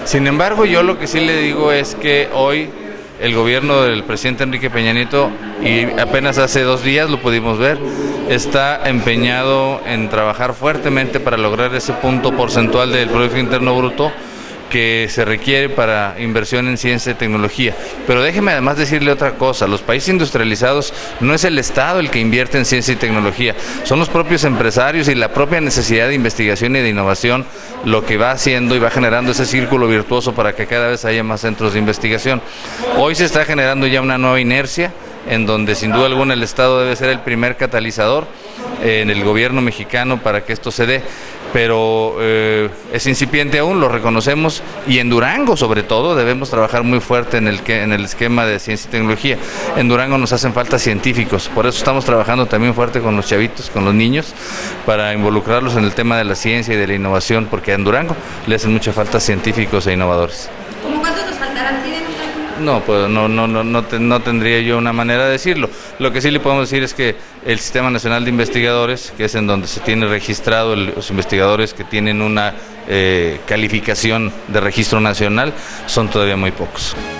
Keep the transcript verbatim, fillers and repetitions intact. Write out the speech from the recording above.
Sin embargo, yo lo que sí le digo es que hoy el gobierno del presidente Enrique Peña Nieto, y apenas hace dos días lo pudimos ver, está empeñado en trabajar fuertemente para lograr ese punto porcentual del Producto Interno Bruto que se requiere para inversión en ciencia y tecnología. Pero déjeme además decirle otra cosa: los países industrializados no es el Estado el que invierte en ciencia y tecnología, son los propios empresarios y la propia necesidad de investigación y de innovación lo que va haciendo y va generando ese círculo virtuoso para que cada vez haya más centros de investigación. Hoy se está generando ya una nueva inercia en donde sin duda alguna el Estado debe ser el primer catalizador eh, en el gobierno mexicano para que esto se dé, pero eh, es incipiente aún, lo reconocemos, y en Durango sobre todo debemos trabajar muy fuerte en el, que, en el esquema de ciencia y tecnología. En Durango nos hacen falta científicos, por eso estamos trabajando también fuerte con los chavitos, con los niños, para involucrarlos en el tema de la ciencia y de la innovación, porque en Durango le hacen mucha falta científicos e innovadores. ¿Cómo cuántos nos faltarán? No, pues no, no, no, no, te, no tendría yo una manera de decirlo. Lo que sí le podemos decir es que el Sistema Nacional de Investigadores, que es en donde se tiene registrado el, los investigadores que tienen una eh, calificación de registro nacional, son todavía muy pocos.